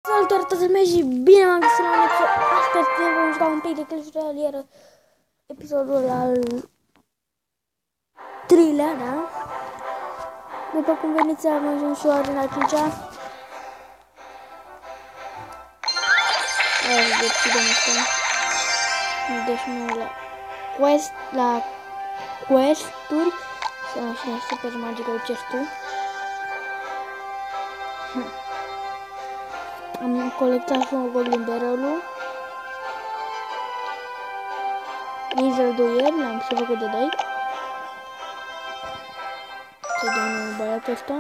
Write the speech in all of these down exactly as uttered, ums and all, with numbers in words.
Salutare toată lumea și bine m-am găsit la un episod. Astăzi ne vom juca un pic de Clash Royale, iar episodul al treilea, da? După cum veniți, am ajuns și o arena cincea. Hai să deschidem asta. Deci nu la quest, la quest-uri. Să am și la Super Magical Chest-ul. Am colectat și un Goblin Barrel-ul. Wizard Duel, l-am și făcut de doi. Să dăm băiatul ăsta.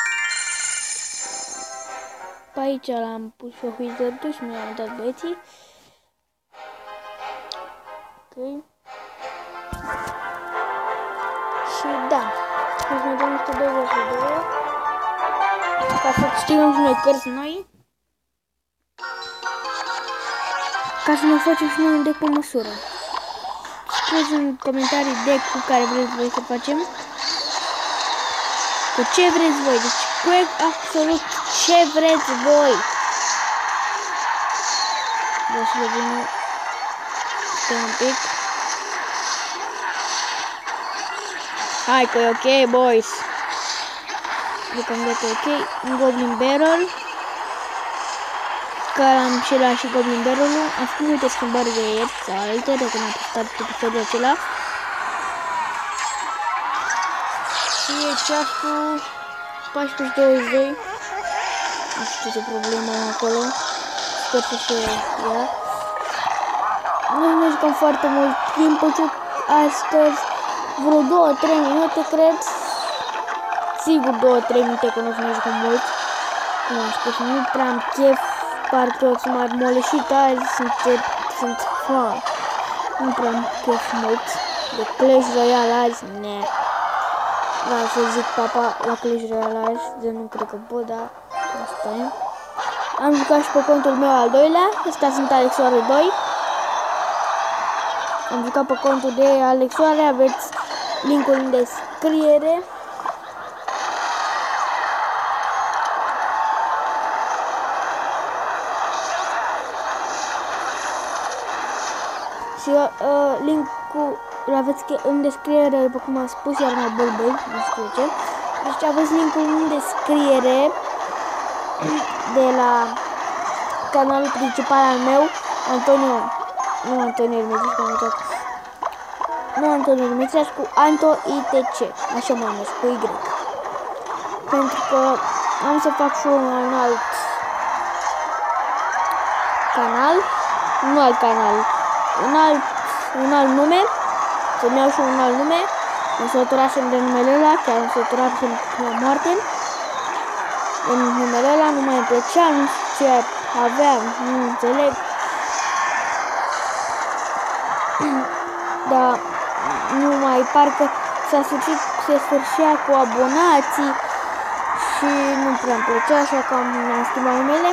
Pe aici l-am pus și Wizard-ul și mi-am dat băieții. Ok. Și da, hai să ne dăm niște douăzeci și doi. Ca să știm și noi cărți noi. Ca să ne facem și noi un deck pe măsură. Scrieți în comentarii deck cu care vreți voi să facem. Cu ce vreți voi, deci cu absolut ce vreți voi. Deci le vine stai un pic. Hai că e ok, boys. Deocamdată ok. Un Goblin Barrel. Care am și la și Goblin Barrel-ul. Am făcut multe schimbări de ieri sau alte, de când am postat episodul acela. Și e ceasul paisprezece douăzeci și doi. Nu știu ce problemă am acolo. Sper să fie ea. Noi ne jucăm foarte mult timp, astăzi vreo două trei minute, cred. Sigur două trei minute, că nu o să ne jucăm mult. Cum am spus, nu prea am chef. Parcă toți m-ar moleșit azi, sunt, sunt fan. Nu prea am chef mult de Clash Royale azi, ne. Da, să zic papa la Clash Royale azi, de nu cred că pot, dar asta e. Am jucat și pe contul meu al doilea, ăsta sunt Alexoare doi. Am jucat pe contul de Alexoare, aveți linkul în descriere. Și uh, linkul îl aveți în descriere, după cum am spus, iar mai bălbăi, nu știu ce. Deci aveți linkul în descriere de la canalul principal al meu, Antonio, nu Antonio Ermițescu, am uitat. Nu Antonio Ermițescu, Anto I T C, așa mă numesc, cu Y. Pentru că am să fac și un alt canal, nu alt canal. Un alt, un alt nume, să-mi iau și un alt nume, mă săturasem de numele ăla, chiar mă săturasem la moarte. În numele ăla nu mai plăcea, nu știu ce aveam, nu înțeleg. Dar nu mai, parcă s-a sfârșit, se sfârșea cu abonații și nu prea îmi plăcea, așa că am schimbat numele.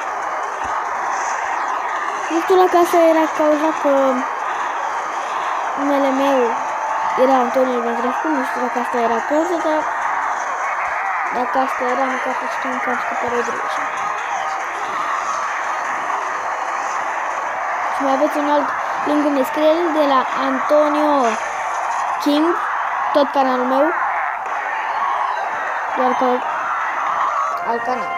Nu știu dacă asta era cauza că numele meu era Antonio Ermițescu, nu știu dacă asta era cauza, dar dacă asta era, măcar să știu că am scăpat de greșe. Și mai aveți un alt link în descriere de la Antonio King, tot canalul meu, doar că alt canal.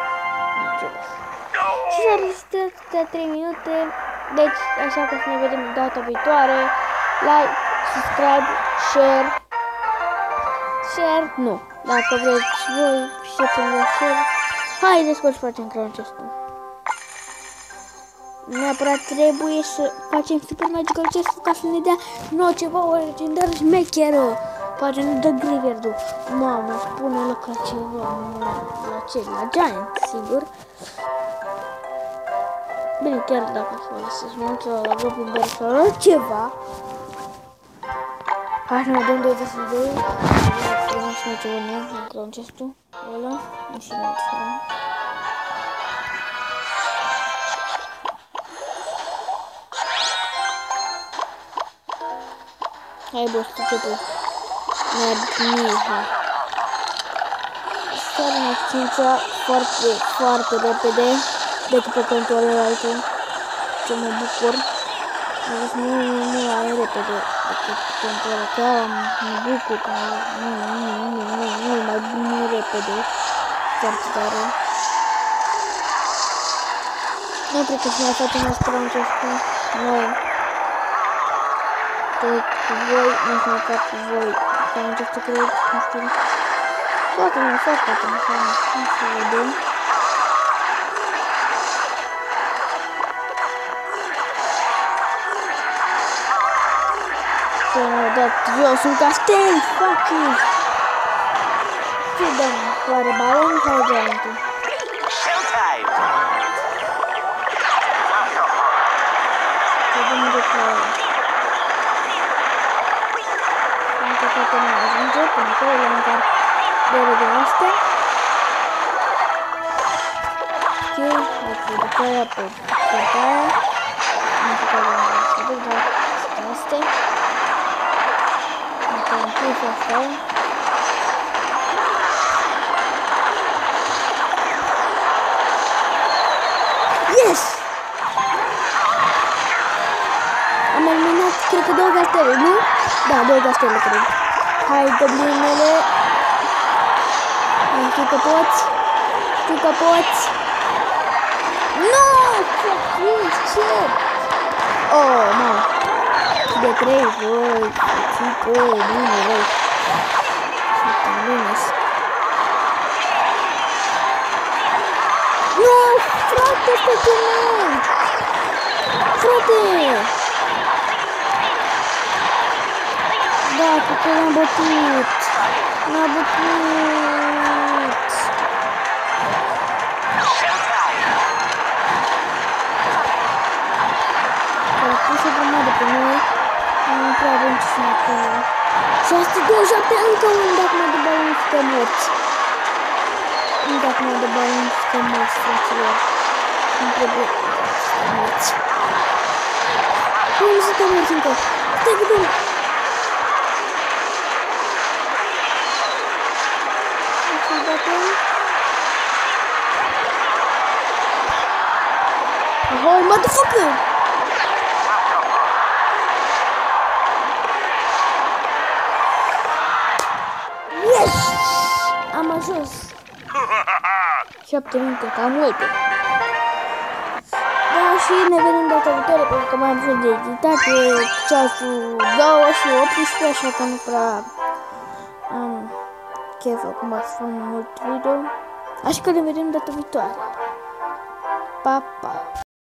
Și s-a rezistat de trei minute, deci așa că să ne vedem data viitoare. Like, subscribe, share, share, nu, dacă vreți voi și ce vreți share, haideți să facem Crown Chest-ul. Neapărat trebuie să facem Super Magical Chest-ul ca să ne dea nouă ceva o legendar șmecheră. Poate ne dă Graveyard-ul. Mamă, spune-l ca ceva, la ce? La Giant, sigur. Bine, chiar dacă folosesc mult la Goblin Barrel sau la ceva. Hai să ne dăm douăzeci și doi. Frumos și ceva nou în Crown Chest-ul ăla. Și ne uităm. Hai boss, tu ce tu? Mergniha. Să ne cincea foarte, foarte repede. decât pe controlul altul. Ce mă bucur. A zis mult, mult, mult mai repede decât controlul. Chiar mă bucur că mult, mult, mult, mult, mult mai bine repede. Foarte tare. Nu cred că să mai facem asta la început. Nu. Tot cu voi, nu să mai fac cu voi. Că am început să cred, nu știu. Poate nu fac, poate nu fac, nu să vedem. Să ne-au dat jos un castel, fuck you! Ce dăm? Oare balon sau geantul? Vedem de care. Pentru că poate nu ajunge, până acolo la un car de de astea. Ok, apoi după aia, apoi după aia. Nu știu care am vrea să duc, dar astea. Încă am pus asta. Yes! Am eliminat, cred că două castele, nu? Da, două castele, cred. Hai, goblinele. Știi că poți? Știi că poți? Nu! Ce? Oh, nu. De trei, voi. Cică, bine, voi. Foarte bine. Nu! Frate, pe tine! Frate! Da, că l-am bătut. L-am bătut. Care a pus o grămadă pe noi. Nu prea avem ce să ne acolo. șase sute douăzeci și șapte, încă un dacă mă de balon să te morți. Nu dacă mă de balon să te morți, fraților. Nu trebuie să te morți. Cum să te morți încă? Stai gândăm. Oh, motherfucker! Yes! Am ajuns! șapte minute, cam multe. Da, și ne vedem data viitoare, pentru că mai am fost de editate, ceasul două și optsprezece, așa că nu prea am chef acum să fac mult video. Așa că ne vedem data viitoare. Pa, pa!